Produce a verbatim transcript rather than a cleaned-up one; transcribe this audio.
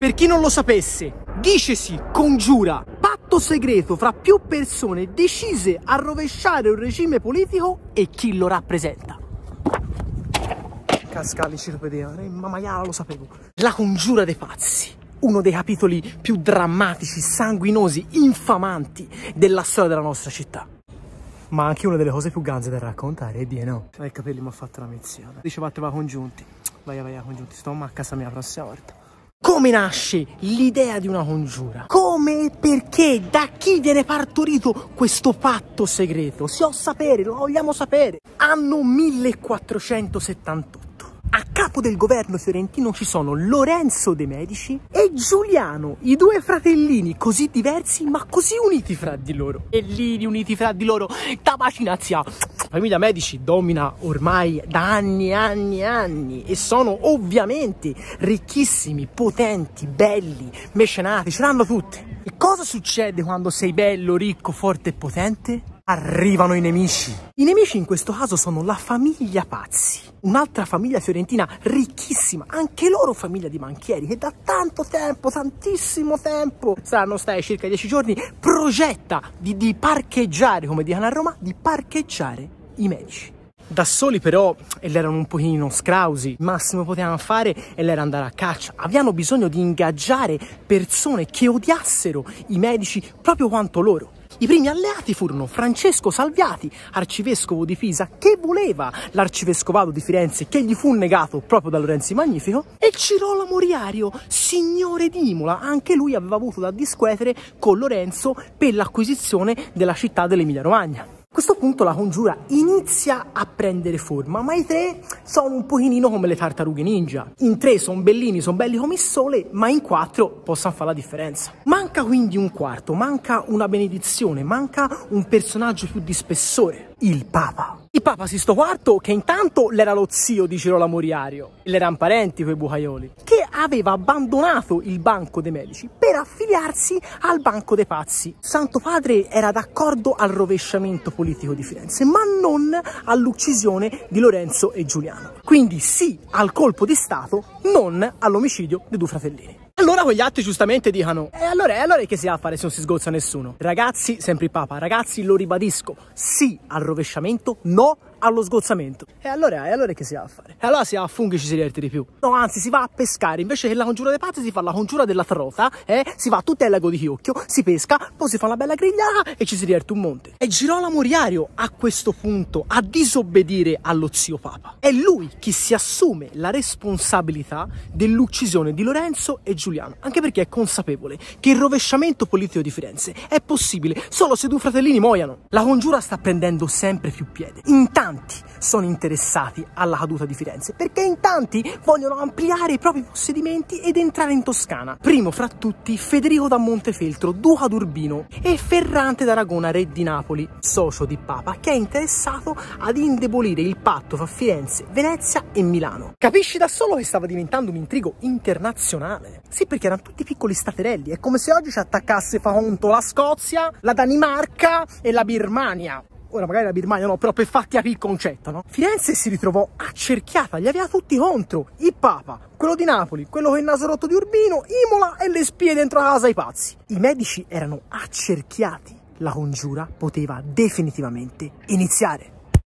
Per chi non lo sapesse, dicesi congiura, patto segreto fra più persone decise a rovesciare un regime politico e chi lo rappresenta. Casca l'enciclopedia, ma maiala lo sapevo. La congiura dei pazzi. Uno dei capitoli più drammatici, sanguinosi, infamanti della storia della nostra città. Ma anche una delle cose più ganze da raccontare, e di no. I capelli mi ha fatto la meziana. Dicevate va congiunti. Vai, vai, congiunti. Sto a casa mia la prossima volta. Come nasce l'idea di una congiura? Come e perché? Da chi viene partorito questo patto segreto? Si può sapere, lo vogliamo sapere. Anno millequattrocentosettantotto. A capo del governo fiorentino ci sono Lorenzo de' Medici e Giuliano, i due fratellini così diversi ma così uniti fra di loro. E lì uniti fra di loro, tabacinazia. La famiglia Medici domina ormai da anni e anni e anni e sono ovviamente ricchissimi, potenti, belli, mecenati, ce l'hanno tutti. E cosa succede quando sei bello, ricco, forte e potente? Arrivano i nemici. I nemici in questo caso sono la famiglia Pazzi, un'altra famiglia fiorentina ricchissima, anche loro famiglia di banchieri, che da tanto tempo, tantissimo tempo, saranno stati circa dieci giorni, progetta di, di parcheggiare, come dicono a Roma, di parcheggiare i Medici. Da soli però, e erano un pochino scrausi, il massimo che potevano fare era andare a caccia. Avevano bisogno di ingaggiare persone che odiassero i Medici proprio quanto loro. I primi alleati furono Francesco Salviati, arcivescovo di Pisa, che voleva l'arcivescovato di Firenze, che gli fu negato proprio da Lorenzo il Magnifico, e Girolamo Moriario, signore di Imola. Anche lui aveva avuto da discutere con Lorenzo per l'acquisizione della città dell'Emilia Romagna. A questo punto la congiura inizia a prendere forma, ma i tre sono un pochino come le tartarughe ninja. In tre sono bellini, sono belli come il sole, ma in quattro possono fare la differenza. Manca quindi un quarto, manca una benedizione, manca un personaggio più di spessore, il Papa. Il Papa Sisto quarto, che intanto l'era lo zio di Girolamo Moriario, e l'erano parenti quei bucaioli, che aveva abbandonato il Banco dei Medici per affiliarsi al Banco dei Pazzi. Santo Padre era d'accordo al rovesciamento politico di Firenze, ma non all'uccisione di Lorenzo e Giuliano. Quindi sì al colpo di Stato, non all'omicidio dei due fratellini. Allora quegli altri giustamente dicono, e allora, e allora che si va a fare se non si sgozza nessuno? Ragazzi, sempre il Papa, ragazzi, lo ribadisco, sì al rovesciamento, no allo sgozzamento. E allora, e allora che si va a fare? E allora si va a funghi e ci si diverte di più. No, anzi, si va a pescare, invece che la congiura dei pazzi si fa la congiura della trota, eh? Si va a tutto il lago di Chiocchio, si pesca, poi si fa una bella grigliata e ci si diverte un monte. E Girolamo Moriario a questo punto a disobbedire allo zio Papa. È lui chi si assume la responsabilità dell'uccisione di Lorenzo e Giuliano, anche perché è consapevole che il rovesciamento politico di Firenze è possibile solo se due fratellini muoiano. La congiura sta prendendo sempre più piede. Intanto sono interessati alla caduta di Firenze, perché in tanti vogliono ampliare i propri possedimenti ed entrare in Toscana. Primo fra tutti Federico da Montefeltro, duca d'Urbino, e Ferrante d'Aragona, re di Napoli, socio di Papa, che è interessato ad indebolire il patto fra Firenze, Venezia e Milano. Capisci da solo che stava diventando un intrigo internazionale? Sì, perché erano tutti piccoli staterelli, è come se oggi ci attaccasse, fa conto, la Scozia, la Danimarca e la Birmania. Ora magari la Birmania no, però per fatti capire il concetto, no? Firenze si ritrovò accerchiata, li aveva tutti contro. Il Papa, quello di Napoli, quello che è il naso rotto di Urbino, Imola e le spie dentro la casa ai pazzi. I Medici erano accerchiati. La congiura poteva definitivamente iniziare.